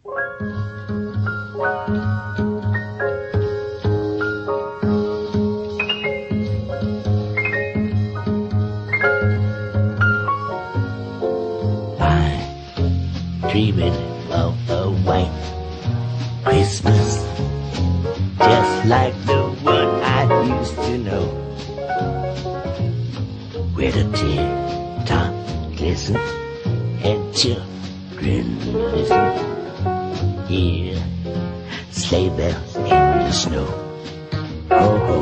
Dreaming of a white Christmas, just like the one I used to know, where the teardrops glisten and children listen, hear sleigh bells in the snow. Oh, oh.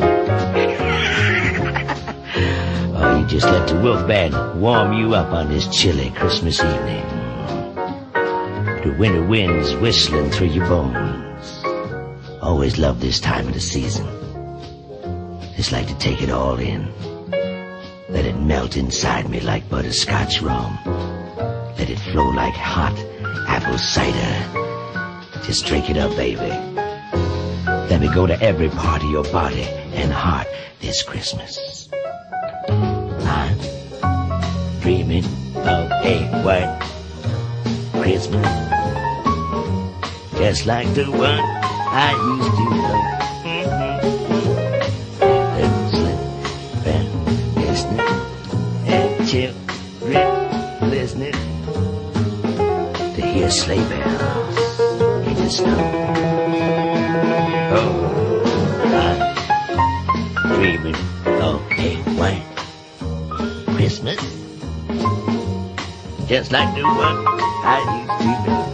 Oh, you just let the Wolf Band warm you up on this chilly Christmas evening. The winter winds whistling through your bones. Always love this time of the season. Just like to take it all in. Let it melt inside me like butterscotch rum. Let it flow like hot apple cider. Just drink it up, baby. Let me go to every part of your body and heart this Christmas. I'm dreaming of a white Christmas, just like the one I used to know. Slip and listening, and children listening to hear sleigh bells in the snow. Oh, I'm dreaming of a white Christmas, just like the one I used to know.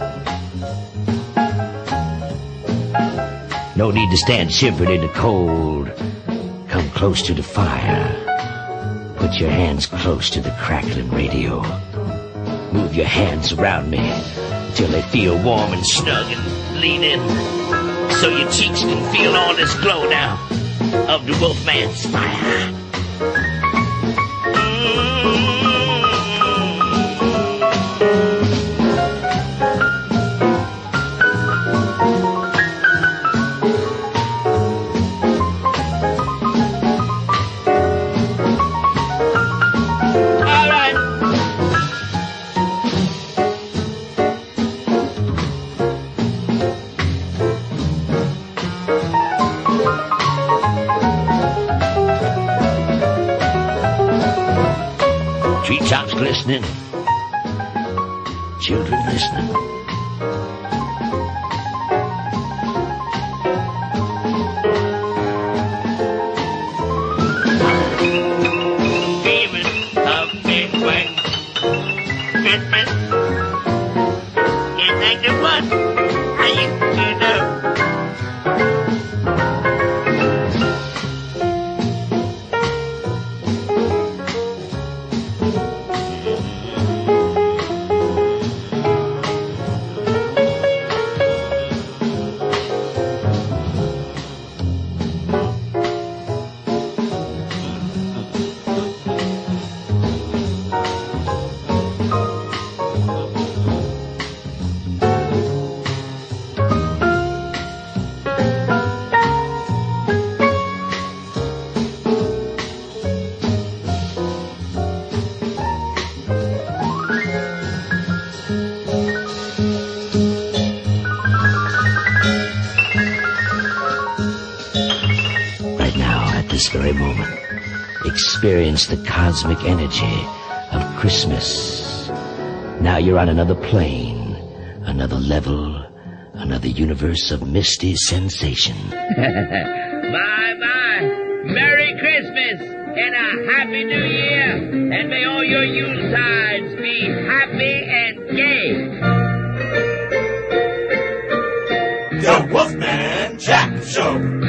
No need to stand shivered in the cold. Come close to the fire. Put your hands close to the crackling radio. Move your hands around me till they feel warm and snug and lean in, so your cheeks can feel all this glow now of the Wolfman's fire. Treetops glistening, children listening. Dreaming of a white Christmas, just like the one I used to know. This very moment, experience the cosmic energy of Christmas. Now you're on another plane, another level, another universe of misty sensation. Bye-bye. Merry Christmas and a Happy New Year. And may all your Yulesides be happy and gay. The Wolfman Jack Show.